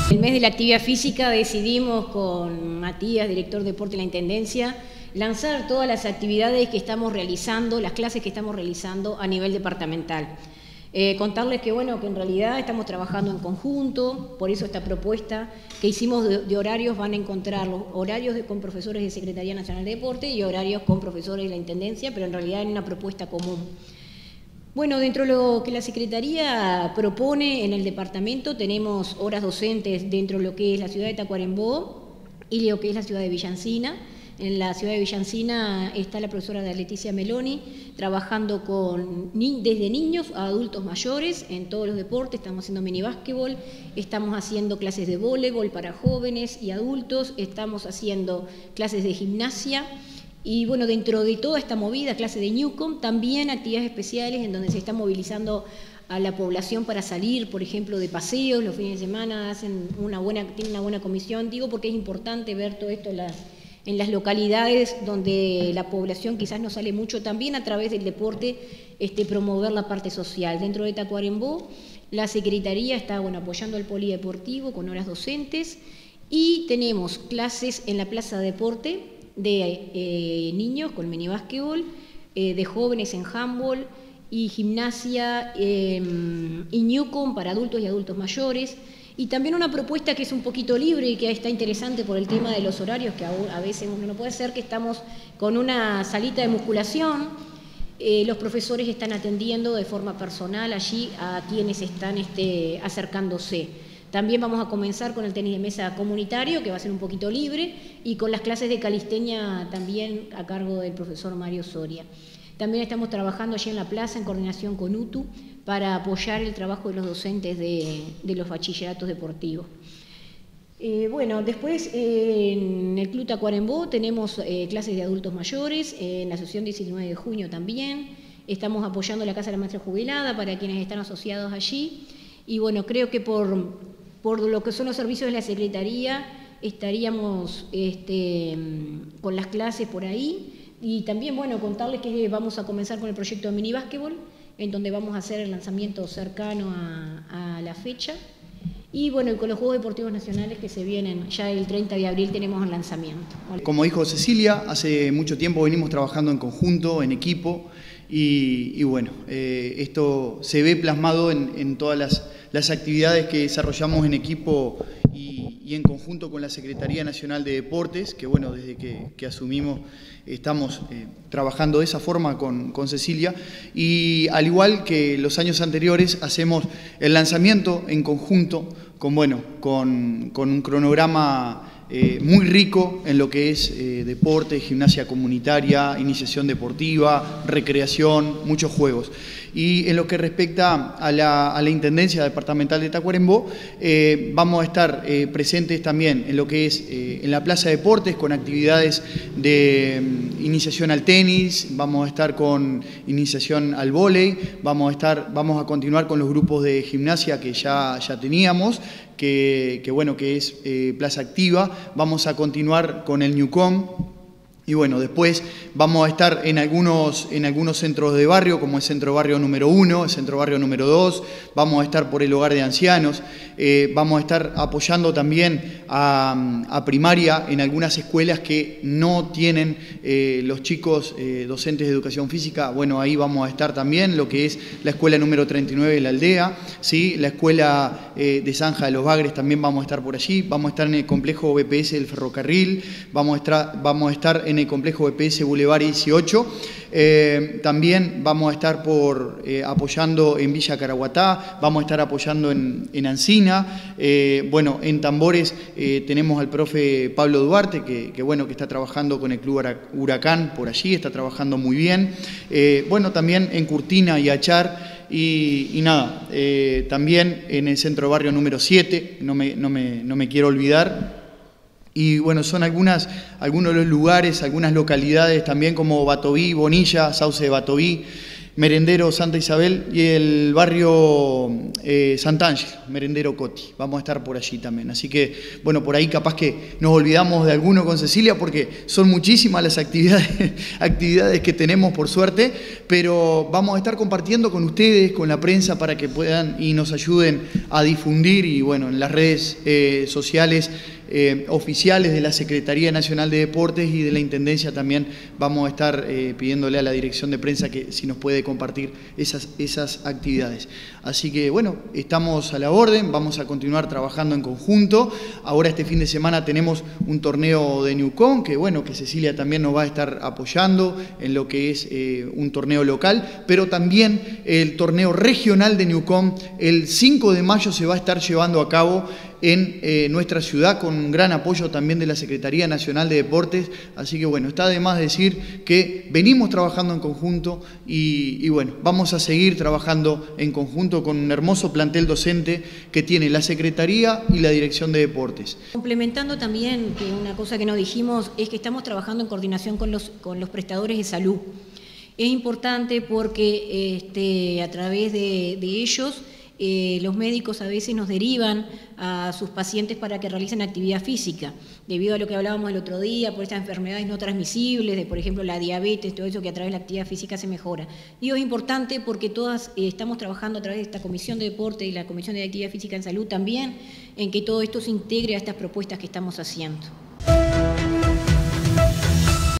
El mes de la actividad física decidimos con Matías, director de deporte de la Intendencia, lanzar todas las actividades que estamos realizando, las clases que estamos realizando a nivel departamental. Contarles que, bueno, que en realidad estamos trabajando en conjunto, por eso esta propuesta que hicimos de horarios van a encontrar los horarios con profesores de Secretaría Nacional de Deporte y horarios con profesores de la Intendencia, pero en realidad en una propuesta común. Bueno, dentro de lo que la Secretaría propone en el departamento tenemos horas docentes dentro de lo que es la ciudad de Tacuarembó y lo que es la ciudad de Villancina. En la ciudad de Villancina está la profesora Leticia Meloni trabajando desde niños a adultos mayores en todos los deportes. Estamos haciendo minibásquetbol, estamos haciendo clases de voleibol para jóvenes y adultos, estamos haciendo clases de gimnasia. Y bueno, dentro de toda esta movida, clase de Newcom, también actividades especiales en donde se está movilizando a la población para salir, por ejemplo, de paseos, los fines de semana tienen una buena comisión, digo porque es importante ver todo esto en las localidades donde la población quizás no sale mucho, también a través del deporte promover la parte social. Dentro de Tacuarembó, la Secretaría está apoyando al polideportivo con horas docentes y tenemos clases en la Plaza de Deporte, de niños con minibásquetbol, de jóvenes en handball y gimnasia y Newcom para adultos y adultos mayores. Y también una propuesta que es un poquito libre y que está interesante por el tema de los horarios, que a veces uno no puede hacer, que estamos con una salita de musculación. Los profesores están atendiendo de forma personal allí a quienes están acercándose. También vamos a comenzar con el tenis de mesa comunitario, que va a ser un poquito libre, y con las clases de calistenia también a cargo del profesor Mario Soria. También estamos trabajando allí en la plaza en coordinación con UTU para apoyar el trabajo de los docentes de los bachilleratos deportivos. Bueno, después en el Club Tacuarembó tenemos clases de adultos mayores, en la asociación 19 de junio también. Estamos apoyando la Casa de la Maestra Jubilada para quienes están asociados allí. Y bueno, creo que por lo que son los servicios de la Secretaría estaríamos con las clases por ahí. Y también, bueno, contarles que vamos a comenzar con el proyecto de minibásquetbol, en donde vamos a hacer el lanzamiento cercano a la fecha. Y bueno, y con los Juegos Deportivos Nacionales que se vienen, ya el 30 de abril tenemos el lanzamiento. Como dijo Cecilia, hace mucho tiempo venimos trabajando en conjunto, en equipo, y bueno, esto se ve plasmado en todas las actividades que desarrollamos en equipo y en conjunto con la Secretaría Nacional de Deportes, que bueno, desde que asumimos estamos trabajando de esa forma con Cecilia, y al igual que los años anteriores hacemos el lanzamiento en conjunto con un cronograma muy rico en lo que es deporte, gimnasia comunitaria, iniciación deportiva, recreación, muchos juegos. Y en lo que respecta a la Intendencia Departamental de Tacuarembó, vamos a estar presentes también en lo que es en la Plaza de Deportes con actividades de iniciación al tenis, vamos a estar con iniciación al vóley, vamos a continuar con los grupos de gimnasia que ya teníamos, que es Plaza Activa, vamos a continuar con el Newcom. Y bueno, después vamos a estar en algunos centros de barrio, como el Centro Barrio número 1, el Centro Barrio número 2, vamos a estar por el Hogar de Ancianos, vamos a estar apoyando también a primaria en algunas escuelas que no tienen los chicos docentes de educación física. Bueno, ahí vamos a estar también, lo que es la escuela número 39 de la aldea, ¿sí? La escuela de Zanja de los Bagres también vamos a estar por allí, vamos a estar en el complejo BPS del ferrocarril, vamos a estar en el complejo BPS Boulevard 18, también vamos a estar apoyando en Villa Caraguatá, vamos a estar apoyando en Ancina, bueno, en Tambores tenemos al profe Pablo Duarte, que está trabajando con el Club Huracán por allí, está trabajando muy bien, bueno, también en Curtina y Achar, y nada, también en el Centro Barrio número 7, no me quiero olvidar. Y bueno, son algunos de los lugares, algunas localidades también como Batoví, Bonilla, Sauce de Batoví, Merendero Santa Isabel y el barrio Sant'Angelo, Merendero Coti. Vamos a estar por allí también. Así que, bueno, por ahí capaz que nos olvidamos de alguno con Cecilia porque son muchísimas las actividades que tenemos, por suerte, pero vamos a estar compartiendo con ustedes, con la prensa, para que puedan y nos ayuden a difundir, y bueno, en las redes sociales oficiales de la Secretaría Nacional de Deportes y de la Intendencia también vamos a estar pidiéndole a la dirección de prensa que si nos puede compartir esas actividades. Así que bueno, estamos a la orden, vamos a continuar trabajando en conjunto. Ahora este fin de semana tenemos un torneo de Neuquén, que bueno, que Cecilia también nos va a estar apoyando en lo que es un torneo local, pero también el torneo regional de Neuquén el 5 de mayo se va a estar llevando a cabo en nuestra ciudad, con un gran apoyo también de la Secretaría Nacional de Deportes. Así que bueno, está de más decir que venimos trabajando en conjunto y bueno, vamos a seguir trabajando en conjunto con un hermoso plantel docente que tiene la Secretaría y la Dirección de Deportes. Complementando también, que una cosa que no dijimos es que estamos trabajando en coordinación con los prestadores de salud. Es importante porque a través de ellos los médicos a veces nos derivan a sus pacientes para que realicen actividad física, debido a lo que hablábamos el otro día, por estas enfermedades no transmisibles, de por ejemplo la diabetes, todo eso que a través de la actividad física se mejora. Y es importante porque todas estamos trabajando a través de esta Comisión de Deporte y la Comisión de Actividad Física en Salud también, en que todo esto se integre a estas propuestas que estamos haciendo.